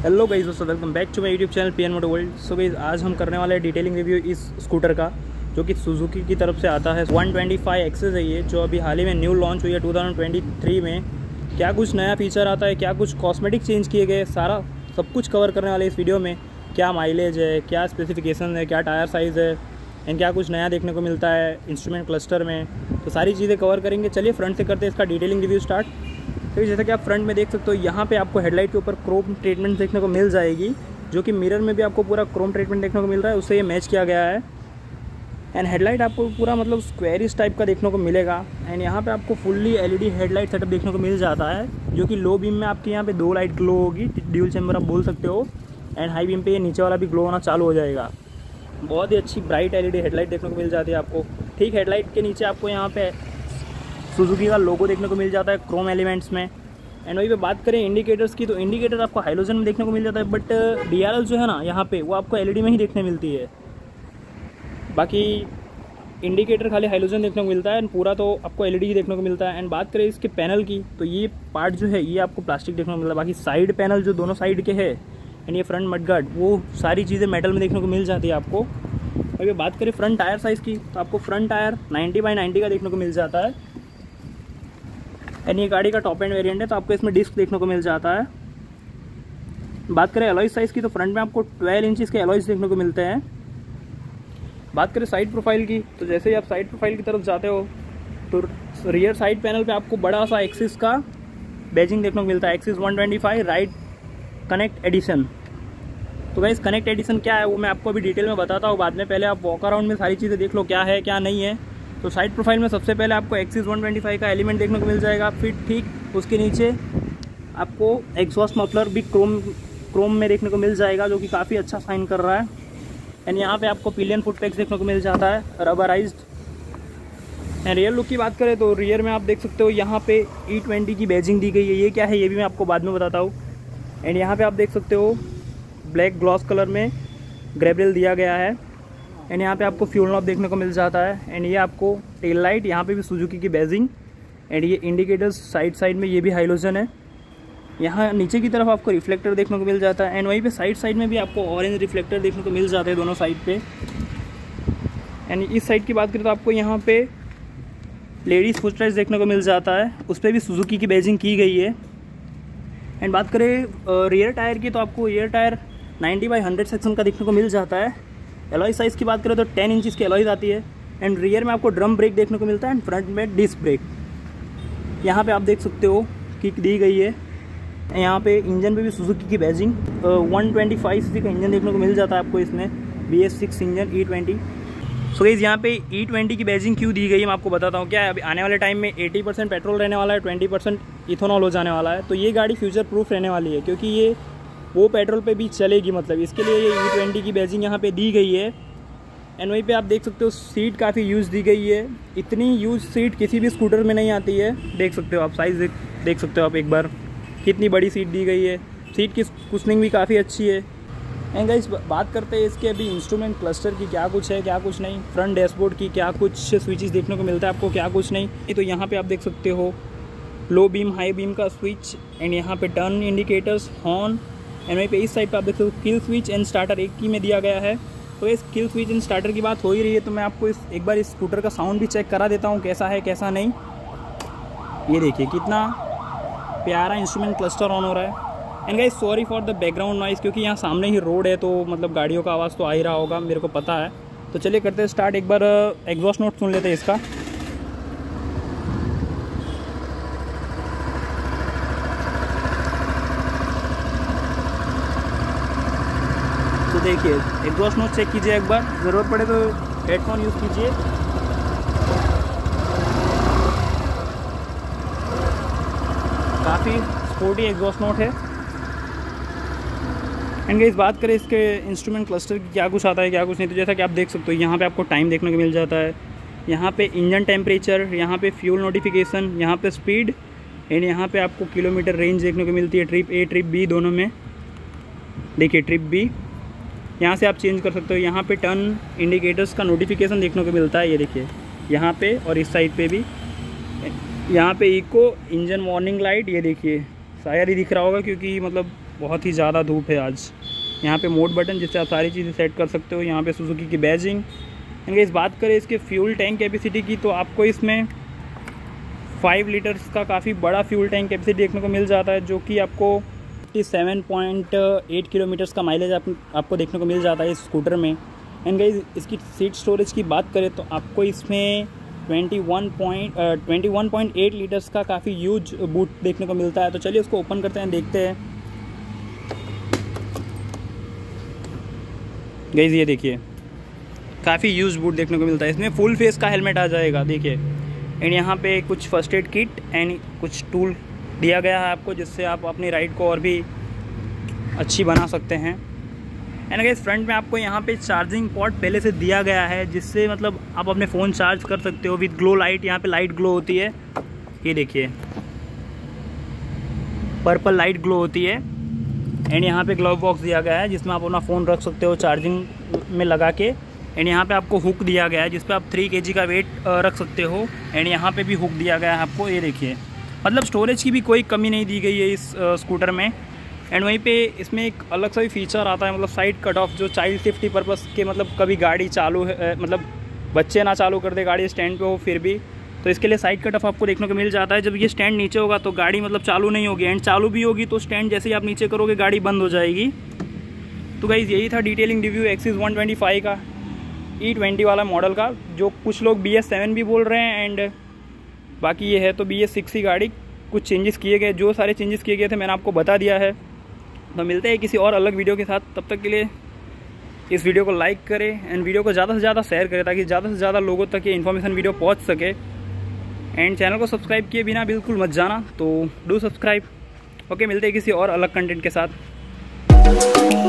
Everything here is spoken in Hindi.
हेलो गाइस, दोस्तों welcome back to my YouTube channel PN moto world. So guys, आज हम करने वाले हैं डिटेलिंग रिव्यू इस स्कूटर का, जो कि सुजुकी की तरफ से आता है। 125 एक्सेस है ये, जो अभी हाल ही में न्यू लॉन्च हुई है 2023 में। क्या कुछ नया फीचर आता है, क्या कुछ कॉस्मेटिक चेंज किए गए, सारा सब कुछ कवर करने वाले इस वीडियो में। क्या माइलेज है, क्या स्पेसिफिकेशन है, क्या टायर साइज़ है, एंड क्या कुछ नया देखने को मिलता है इंस्ट्रूमेंट क्लस्टर में, तो सारी चीज़ें कवर करेंगे। चलिए फ्रंट से करते हैं इसका डिटेलिंग रिव्यू स्टार्ट। तो जैसा कि आप फ्रंट में देख सकते हो, यहाँ पे आपको हेडलाइट के ऊपर क्रोम ट्रीटमेंट देखने को मिल जाएगी, जो कि मिरर में भी आपको पूरा क्रोम ट्रीटमेंट देखने को मिल रहा है, उससे ये मैच किया गया है। एंड हेडलाइट आपको पूरा मतलब स्क्वेरिश टाइप का देखने को मिलेगा। एंड यहाँ पे आपको फुल्ली एलईडी हेडलाइट सेटअप देखने को मिल जाता है, जो कि लो बीम में आपके यहाँ पे 2 लाइट ग्लो होगी, ड्यूल चैम्बर आप बोल सकते हो। एंड हाई बीम पे ये नीचे वाला भी ग्लो होना चालू हो जाएगा। बहुत ही अच्छी ब्राइट एलईडी हेडलाइट देखने को मिल जाती है आपको। ठीक हेडलाइट के नीचे आपको यहाँ पे सुजुकी का लोगो देखने को मिल जाता है क्रोम एलिमेंट्स में। एंड वही पे बात करें इंडिकेटर्स की, तो इंडिकेटर आपको हाइलोजन में देखने को मिल जाता है, बट डीआरएल जो है ना यहाँ पे, वो आपको एलईडी में ही देखने मिलती है। बाकी इंडिकेटर खाली हाइलोजन देखने को मिलता है, एंड पूरा तो आपको एलईडी ही देखने को मिलता है। एंड बात करें इसके पैनल की, तो ये पार्ट जो है ये आपको प्लास्टिक देखने को मिलता है। बाकी साइड पैनल जो दोनों साइड के है, एंड ये फ्रंट मडगार्ड, वो सारी चीज़ें मेटल में देखने को मिल जाती है आपको। अगर बात करें फ्रंट टायर साइज़ की, तो आपको फ्रंट टायर 90/90 का देखने को मिल जाता है। एंड ये गाड़ी का टॉप एंड वेरिएंट है, तो आपको इसमें डिस्क देखने को मिल जाता है। बात करें अलॉय साइज़ की, तो फ्रंट में आपको 12 इंचेस के अलॉयज देखने को मिलते हैं। बात करें साइड प्रोफाइल की, तो जैसे ही आप साइड प्रोफाइल की तरफ जाते हो, तो रियर साइड पैनल पे आपको बड़ा सा एक्सिस का बैजिंग देखने को मिलता है, एक्सिस 125 राइट कनेक्ट एडिशन। तो गाइस, कनेक्ट एडिशन क्या है वो मैं आपको अभी डिटेल में बताता हूँ बाद में। पहले आप वॉक अराउंड में सारी चीज़ें देख लो क्या है क्या नहीं है। तो साइड प्रोफाइल में सबसे पहले आपको एक्सिस 125 का एलिमेंट देखने को मिल जाएगा। फिर ठीक उसके नीचे आपको एग्जॉस्ट मफलर भी क्रोम में देखने को मिल जाएगा, जो कि काफ़ी अच्छा साइन कर रहा है। एंड यहाँ पे आपको पिलियन फुट पैक्स देखने को मिल जाता है, रबराइज्ड। एंड रियर लुक की बात करें, तो रियर में आप देख सकते हो यहाँ पे E20 की बैजिंग दी गई है। ये क्या है ये भी मैं आपको बाद में बताता हूँ। एंड यहाँ पे आप देख सकते हो ब्लैक ग्लॉस कलर में ग्रेबरेल दिया गया है। एंड यहाँ पे आपको फ्यूल नॉब देखने को मिल जाता है। एंड ये आपको टेल लाइट, यहाँ पे भी सुजुकी की बैजिंग। एंड ये इंडिकेटर्स साइड में ये भी हाइलोजन है। यहाँ नीचे की तरफ आपको रिफ्लेक्टर देखने को मिल जाता है। एंड वहीं पे साइड में भी आपको ऑरेंज रिफ्लेक्टर देखने को मिल जाते हैं दोनों साइड पे। एंड इस साइड की बात करें तो आपको यहाँ पे लेडीज़ फुट रेस्ट देखने को मिल जाता है, उस पर भी सुजुकी की बैजिंग की गई है। एंड बात करें रियर टायर की, तो आपको रियर टायर 90/100 सेक्शन का देखने को मिल जाता है। एलॉय साइज़ की बात करें तो 10 इंचज़ की एलॉयज आती है। एंड रियर में आपको ड्रम ब्रेक देखने को मिलता है, एंड फ्रंट में डिस्क ब्रेक। यहाँ पे आप देख सकते हो किक दी गई है। यहाँ पे इंजन पे भी सुजुकी की बैजिंग 125 cc का इंजन देखने को मिल जाता है आपको इसमें, BS6 engine E20। So guys, यहाँ पे E20 की बैजिंग क्यों दी गई है मैं आपको बताता हूँ। क्या है, अभी आने वाले टाइम में 80% पेट्रोल रहने वाला है, 20% इथेनॉल हो जाने वाला है। तो ये गाड़ी फ्यूचर प्रूफ रहने वाली है, क्योंकि ये वो पेट्रोल पे भी चलेगी, मतलब इसके लिए ये E20 की बैजिंग यहाँ पे दी गई है। एंड वहीं पे आप देख सकते हो सीट काफ़ी यूज़ दी गई है। इतनी यूज़ सीट किसी भी स्कूटर में नहीं आती है। देख सकते हो आप, साइज़ देख सकते हो आप एक बार, कितनी बड़ी सीट दी गई है। सीट की कुशनिंग भी काफ़ी अच्छी है। एंड गाइस, बात करते हैं इसके अभी इंस्ट्रूमेंट क्लस्टर की, क्या कुछ है क्या कुछ नहीं। फ्रंट डैशबोर्ड की क्या कुछ स्विचेस देखने को मिलता है आपको, क्या कुछ नहीं। तो यहाँ पे आप देख सकते हो लो बीम हाई बीम का स्विच, एंड यहाँ पे टर्न इंडिकेटर्स, हॉर्न। एंड वहीं पे इस साइड पे आप देख सकते हो किल स्विच एंड स्टार्टर एक की में दिया गया है। तो इस किल स्विच एंड स्टार्टर की बात हो ही रही है, तो मैं आपको एक बार इस स्कूटर का साउंड भी चेक करा देता हूँ कैसा है कैसा नहीं। ये देखिए कितना प्यारा इंस्ट्रूमेंट क्लस्टर ऑन हो रहा है। And guys, sorry for the background noise, क्योंकि यहाँ सामने ही रोड है, तो मतलब गाड़ियों का आवाज़ तो आ ही रहा होगा, मेरे को पता है। तो चलिए करते हैं स्टार्ट। एक बार एग्जॉस्ट नोट सुन लेते हैं इसका। तो देखिए एग्जॉस्ट नोट चेक कीजिए एक बार, ज़रूरत पड़े तो हेडफोन यूज़ कीजिए। काफ़ी स्पोर्टी एग्जॉस्ट नोट है। एंड गाइस, बात करें इसके इंस्ट्रूमेंट क्लस्टर की, क्या कुछ आता है क्या कुछ नहीं। तो जैसा कि आप देख सकते हो, यहाँ पे आपको टाइम देखने को मिल जाता है, यहाँ पे इंजन टेम्परेचर, यहाँ पे फ्यूल नोटिफिकेशन, यहाँ पे स्पीड। एंड यहाँ पे आपको किलोमीटर रेंज देखने को मिलती है, ट्रिप A ट्रिप B दोनों में। देखिए ट्रिप B यहाँ से आप चेंज कर सकते हो। यहाँ पे टर्न इंडिकेटर्स का नोटिफिकेशन देखने को मिलता है, ये देखिए यहाँ पे, और इस साइड पे भी। यहाँ पे इको इंजन वार्निंग लाइट, ये देखिए शायद ही दिख रहा होगा क्योंकि मतलब बहुत ही ज़्यादा धूप है आज। यहाँ पे मोड बटन जिससे आप सारी चीज़ें सेट कर सकते हो। यहाँ पे सुजुकी की बैजिंग। एंड गाइस बात करें इसके फ्यूल टैंक कैपेसिटी की, तो आपको इसमें 5 लीटर्स का काफ़ी बड़ा फ्यूल टैंक कैपेसिटी देखने को मिल जाता है, जो कि आपको 57.8 किलोमीटर्स का माइलेज आपको देखने को मिल जाता है इस स्कूटर में। एंड गाइस इसकी सीट स्टोरेज की बात करें तो आपको इसमें 21.8 लीटर्स का काफ़ी ह्यूज बूट देखने को मिलता है। तो चलिए उसको ओपन करते हैं, देखते हैं। गाइस ये देखिए काफ़ी ह्यूज बूट देखने को मिलता है। इसमें फुल फेस का हेलमेट आ जाएगा, देखिए। एंड यहाँ पे कुछ फर्स्ट एड किट एंड कुछ टूल दिया गया है आपको, जिससे आप अपनी राइड को और भी अच्छी बना सकते हैं। एंड गाइस फ्रंट में आपको यहाँ पे चार्जिंग पॉट पहले से दिया गया है, जिससे मतलब आप अपने फ़ोन चार्ज कर सकते हो विद ग्लो लाइट। यहाँ पे लाइट ग्लो होती है, ये देखिए पर्पल लाइट ग्लो होती है। एंड यहाँ पे ग्लव बॉक्स दिया गया है, जिसमें आप अपना फ़ोन रख सकते हो चार्जिंग में लगा के। एंड यहाँ पे आपको हुक दिया गया है, जिस पे आप 3 kg का वेट रख सकते हो। एंड यहाँ पे भी हुक दिया गया है आपको, ये देखिए। मतलब स्टोरेज की भी कोई कमी नहीं दी गई है इस स्कूटर में। एंड वहीं पे इसमें एक अलग सा भी फीचर आता है, मतलब साइड कट ऑफ, जो चाइल्ड सेफ्टी पर्पस के, मतलब कभी गाड़ी चालू है, मतलब बच्चे ना चालू कर दे, गाड़ी स्टैंड पे हो फिर भी, तो इसके लिए साइड कट ऑफ आपको देखने को मिल जाता है। जब ये स्टैंड नीचे होगा तो गाड़ी मतलब चालू नहीं होगी, एंड चालू भी होगी तो स्टैंड जैसे ही आप नीचे करोगे गाड़ी बंद हो जाएगी। तो गाइस यही था डिटेलिंग रिव्यू एक्सिस 125 का, E20 वाला मॉडल का, जो कुछ लोग BS7 भी बोल रहे हैं। एंड बाकी ये है तो BS6 ही गाड़ी। कुछ चेंजेस किए गए, जो सारे चेंजेस किए गए थे मैंने आपको बता दिया है। तो मिलते हैं किसी और अलग वीडियो के साथ, तब तक के लिए इस वीडियो को लाइक करें एंड वीडियो को ज़्यादा से ज़्यादा शेयर करें, ताकि ज़्यादा से ज़्यादा लोगों तक ये इन्फॉर्मेशन वीडियो पहुंच सके। एंड चैनल को सब्सक्राइब किए बिना बिल्कुल मत जाना, तो डू सब्सक्राइब। ओके, मिलते हैं किसी और अलग कंटेंट के साथ।